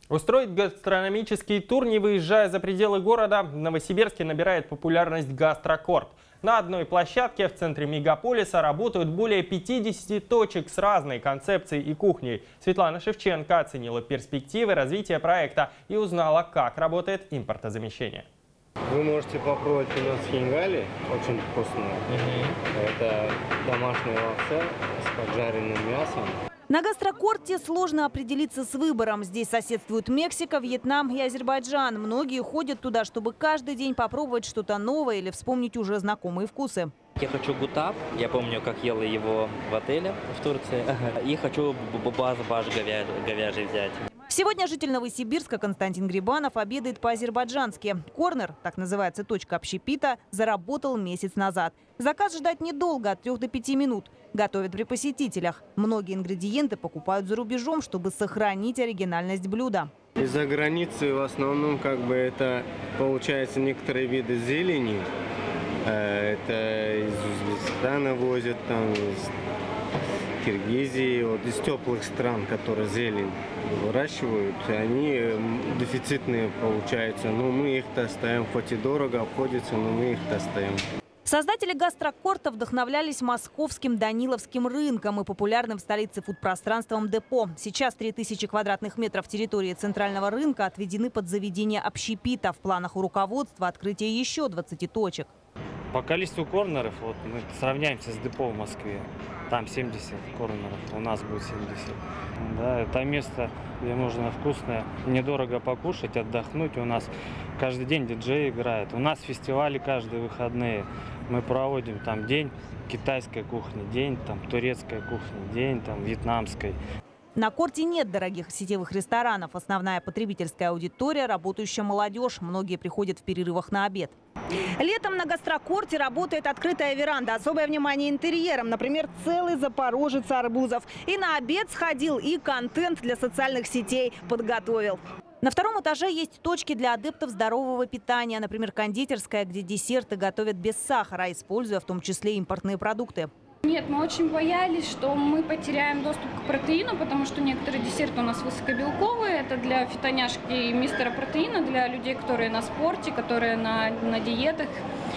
Устроить гастрономический тур, не выезжая за пределы города, в Новосибирске набирает популярность гастрокорт. На одной площадке в центре мегаполиса работают более 50 точек с разной концепцией и кухней. Светлана Шевченко оценила перспективы развития проекта и узнала, как работает импортозамещение. Вы можете попробовать у нас хинкали, очень вкусное. Это домашняя лапша с поджаренным мясом. На гастрокорте сложно определиться с выбором. Здесь соседствуют Мексика, Вьетнам и Азербайджан. Многие ходят туда, чтобы каждый день попробовать что-то новое или вспомнить уже знакомые вкусы. Я хочу гутап, я помню, как ела его в отеле в Турции. И хочу баш говяжий взять. Сегодня житель Новосибирска Константин Грибанов обедает по-азербайджански. Корнер, так называется точка общепита, заработал месяц назад. Заказ ждать недолго, от 3 до 5 минут. Готовят при посетителях. Многие ингредиенты покупают за рубежом, чтобы сохранить оригинальность блюда. Из-за границы в основном это получается некоторые виды зелени. Это из Узбекистана возят, из Киргизии, из теплых стран, которые зелень выращивают, они дефицитные получаются. Но мы их достаем, хоть и дорого обходится, но мы их достаем. Создатели гастрокорта вдохновлялись московским Даниловским рынком и популярным в столице фудпространством Депо. Сейчас 3000 квадратных метров территории центрального рынка отведены под заведение общепита. В планах у руководства открытие еще 20 точек. По количеству корнеров мы сравняемся с Депо в Москве. Там 70 корнеров, у нас будет 70. Да, это место, где можно вкусное, недорого покушать, отдохнуть. У нас каждый день диджей играет. У нас фестивали каждые выходные. Мы проводим там день китайской кухни, день турецкой кухни, день вьетнамской. На корте нет дорогих сетевых ресторанов. Основная потребительская аудитория – работающая молодежь. Многие приходят в перерывах на обед. Летом на гастрокорте работает открытая веранда. Особое внимание интерьерам. Например, целый запорожец арбузов. И на обед сходил, и контент для социальных сетей подготовил. На втором этаже есть точки для адептов здорового питания. Например, кондитерская, где десерты готовят без сахара, используя в том числе импортные продукты. Нет, мы очень боялись, что мы потеряем доступ к протеину, потому что некоторые десерты у нас высокобелковые. Это для фитоняшки и мистера протеина, для людей, которые на спорте, которые на диетах.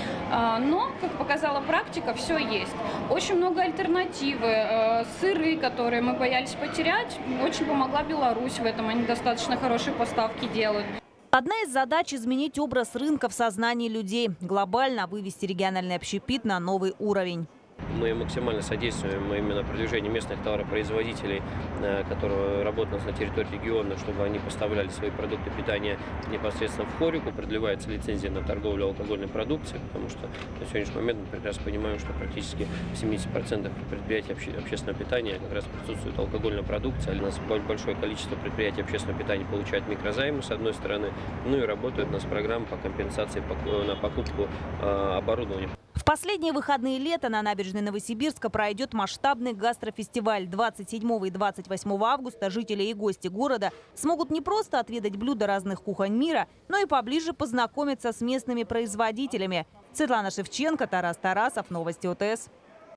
Но, как показала практика, все есть. Очень много альтернативы. Сыры, которые мы боялись потерять, очень помогла Беларусь в этом. Они достаточно хорошие поставки делают. Одна из задач – изменить образ рынка в сознании людей. Глобально вывести региональный общепит на новый уровень. Мы максимально содействуем именно продвижению местных товаропроизводителей, которые работают на территории региона, чтобы они поставляли свои продукты питания непосредственно в Хорику. Продлевается лицензия на торговлю алкогольной продукцией, потому что на сегодняшний момент мы прекрасно понимаем, что практически в 70% предприятий общественного питания как раз присутствует алкогольная продукция. У нас большое количество предприятий общественного питания получают микрозаймы с одной стороны, и работают у нас программы по компенсации на покупку оборудования. В последние выходные лета на набережной Новосибирска пройдет масштабный гастрофестиваль. 27 и 28 августа жители и гости города смогут не просто отведать блюда разных кухонь мира, но и поближе познакомиться с местными производителями. Светлана Шевченко, Тарас Тарасов, Новости ОТС.